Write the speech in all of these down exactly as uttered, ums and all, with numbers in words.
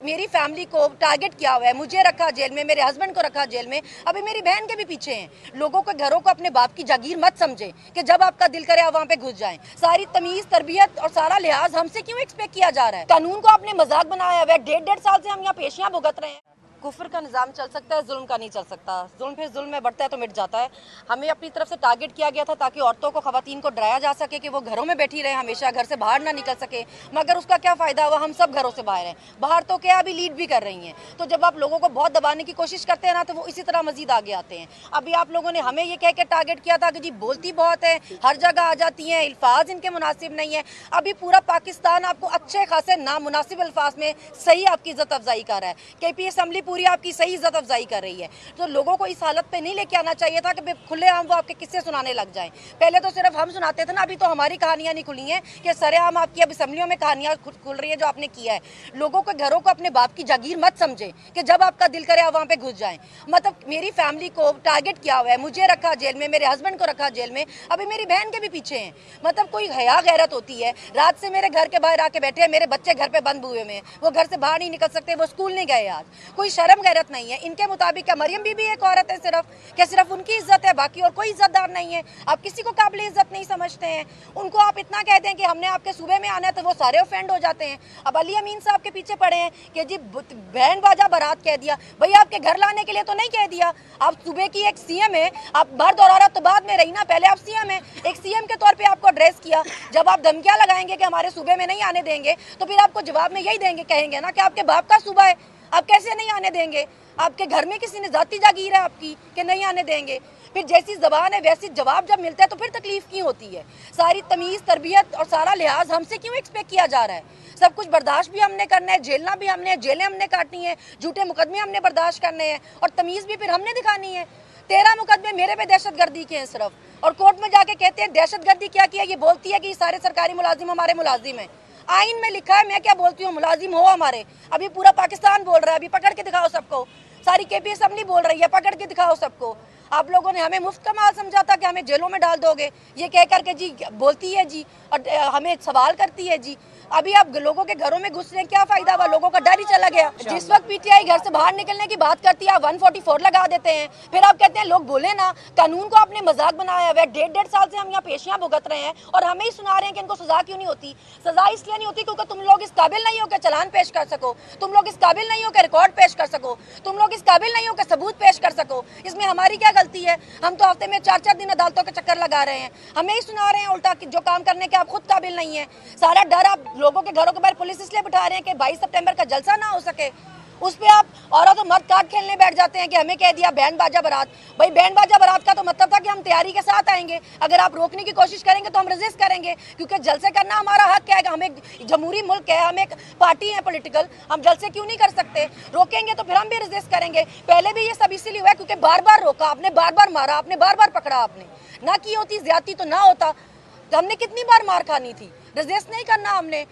मेरी फैमिली को टारगेट किया हुआ है, मुझे रखा जेल में, मेरे हस्बैंड को रखा जेल में, अभी मेरी बहन के भी पीछे हैं। लोगों के घरों को अपने बाप की जागीर मत समझे कि जब आपका दिल करे आप वहाँ पे घुस जाएं। सारी तमीज, तरबियत और सारा लिहाज हमसे क्यों एक्सपेक्ट किया जा रहा है? कानून को आपने मजाक बनाया हुआ है। डेढ़ डेढ़ साल से हम यहाँ पेशियां भुगत रहे हैं। कुफर का निज़ाम चल सकता है, जुल्म का नहीं चल सकता। जुल्म फिर जुल्म में बढ़ता है तो मिट जाता है। हमें अपनी तरफ से टारगेट किया गया था ताकि औरतों को, खवातीन को डराया जा सके कि वो घरों में बैठी रहे, हमेशा घर से बाहर ना निकल सके। मगर उसका क्या फ़ायदा हुआ? हम सब घरों से बाहर हैं। बाहर तो क्या, अभी लीड भी कर रही हैं। तो जब आप लोगों को बहुत दबाने की कोशिश करते हैं ना, तो वो इसी तरह मजीद आगे आते हैं। अभी आप लोगों ने हमें ये कह के टारगेट किया था कि जी बोलती बहुत है, हर जगह आ जाती हैं, अल्फाज इनके मुनासिब नहीं है। अभी पूरा पाकिस्तान आपको अच्छे खासे नामुनासिब अल्फाज में सही आपकी इज्जत अफजाई कर रहा है। के पी असम्बली पूरी आपकी सही इज्जत अफजाई कर रही है। तो लोगों को इस हालत पे नहीं लेके आना चाहिए था कि खुलेआम वो आपके किस्से सुनाने लग जाएं। पहले तो सिर्फ हम सुनाते थे ना, अभी तो हमारी कहानियां नहीं खुली हैं कि सरेआम आपकी अब असम्बलियों में कहानियां खुल रही है जो आपने किया है। लोगों के घरों को अपने बाप की जागीर मत समझे कि जब आपका दिल करे आप वहाँ पे घुस जाएं। मतलब मेरी फैमिली को टारगेट किया हुआ है, मुझे रखा जेल में, मेरे हस्बैंड को रखा जेल में, अभी मेरी बहन के भी पीछे हैं। मतलब कोई हया गैरत होती है? रात से मेरे घर के बाहर आके बैठे हैं, मेरे बच्चे घर पे बंद हुए हैं, वो घर से बाहर नहीं निकल सकते, वो स्कूल नहीं गए आज। कोई शर्म गैरत नहीं है इनके मुताबिक। क्या मरियम बीबी एक औरत है सिर्फ? क्या सिर्फ उनकी इज्जत है, बाकी और कोई इज्जतदार नहीं है? आप किसी को काबिल इज्जत नहीं समझते हैं। उनको आप इतना कहते हैं कि हमने आपके सूबे में आना है तो वो सारे ऑफेंड हो जाते हैं। अब अली अमीन साहब के पीछे पड़े हैं कि जी बैंड बाजा बारात कह दिया। भैया आपके घर लाने के लिए तो नहीं कह दिया। आप सूबे की एक सीएम है, आप बाहर दौरा तो बाद में रही ना, पहले आप सीएम है। एक सीएम के तौर पे आपको एड्रेस किया। जब आप धमकियां लगाएंगे कि हमारे सूबे में नहीं आने देंगे, तो फिर आपको जवाब में यही देंगे, कहेंगे ना कि आपके बाप का सूबा है, आप कैसे नहीं आने देंगे? आपके घर में किसी ने जाती जागीर है आपकी कि नहीं आने देंगे? फिर जैसी जबान है वैसी जवाब जब मिलता है तो फिर तकलीफ क्यों होती है? सारी तमीज़, तरबियत और सारा लिहाज हमसे क्यों एक्सपेक्ट किया जा रहा है? सब कुछ बर्दाश्त भी हमने करना है, झेलना भी हमने, जेलें हमने काटनी है, झूठे मुकदमे हमने बर्दाश्त करने हैं और तमीज़ भी फिर हमने दिखानी है। तेरह मुकदमे मेरे पे दहशत गर्दी के हैं सिर्फ, और कोर्ट में जाके कहते हैं दहशत गर्दी क्या किया? ये बोलती है कि सारे सरकारी मुलाजिम हमारे मुलाजिम हैं। आइन में लिखा है, मैं क्या बोलती हूँ, मुलाजिम हो हमारे। अभी पूरा पाकिस्तान बोल रहा है, अभी पकड़ के दिखाओ सबको। सारी के पी असम्बली बोल रही है, पकड़ के दिखाओ सबको। आप लोगों ने हमें मुफ्त का माल समझा था कि हमें जेलों में डाल दोगे, ये कह करके जी बोलती है जी, और हमें सवाल करती है जी। अभी आप लोगों के घरों में घुस रहे हैं, क्या फायदा हुआ? लोगों का डर ही चला गया। जिस वक्त पीटीआई घर से बाहर निकलने की बात करती है, आप एक सौ चौवालीस लगा देते हैं। फिर आप कहते हैं लोग बोले ना। कानून को आपने मजाक बनाया हुआ है। डेढ़ डेढ़ साल से हम यहाँ पेशियां भुगत रहे हैं और हमें ही सुना रहे हैं कि इनको सजा क्यों नहीं होती। सजा इसलिए नहीं होती क्योंकि तुम लोग इस काबिल नहीं हो कि चालान पेश कर सको, तुम लोग इस काबिल नहीं हो कि रिकॉर्ड पेश कर सको, तुम लोग इस काबिल नहीं हो कि सबूत पेश कर सको। इसमें हमारी क्या गलती है? हम तो हफ्ते में चार चार दिन अदालतों के चक्कर लगा रहे हैं, हमें ही सुना रहे हैं उल्टा कि जो काम करने के आप खुद काबिल नहीं है। सारा डर आप लोगों के घरों के बाहर पुलिस इसलिए बिठा रहे हैं कि बाईस सितंबर का जलसा ना हो सके। उस पे आप औरत तो मर्द काट खेलने बैठ जाते हैं कि हमें कह दिया बैंड बाजा बारात। भाई बैंड बाजा बारात का तो मतलब था कि हम तैयारी के साथ आएंगे। अगर आप रोकने की कोशिश करेंगे तो हम रेजिस्ट करेंगे, क्योंकि जलसे करना हमारा हक है। हम एक जमहूरी मुल्क है, हम एक पार्टी है पॉलिटिकल, हम जलसे क्यों नहीं कर सकते? रोकेंगे तो फिर हम भी रेजिस्ट करेंगे। पहले भी ये सब इसीलिए हुआ है क्योंकि बार बार रोका आपने, बार बार मारा आपने, बार बार पकड़ा आपने। ना की होती ज्यादती तो ना होता, तो हमने कितनी बार मार खानी थी? रेजिस्ट नहीं करना हमने।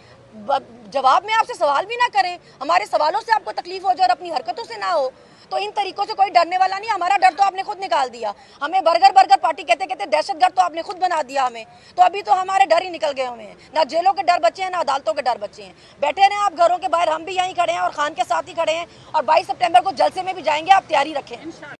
जवाब में आपसे सवाल भी ना करें, हमारे सवालों से आपको तकलीफ हो जाए और अपनी हरकतों से ना हो, तो इन तरीकों से कोई डरने वाला नहीं। हमारा डर तो आपने खुद निकाल दिया। हमें बर्गर बर्गर पार्टी कहते कहते दहशतगर्द तो आपने खुद बना दिया हमें। तो अभी तो हमारे डर ही निकल गए हमें। ना जेलों के डर बचे हैं, ना अदालतों के डर बचे हैं। बैठे रहे आप घरों के बाहर, हम भी यहीं खड़े हैं और खान के साथ ही खड़े हैं, और बाईस सितंबर को जलसे में भी जाएंगे। आप तैयारी रखें।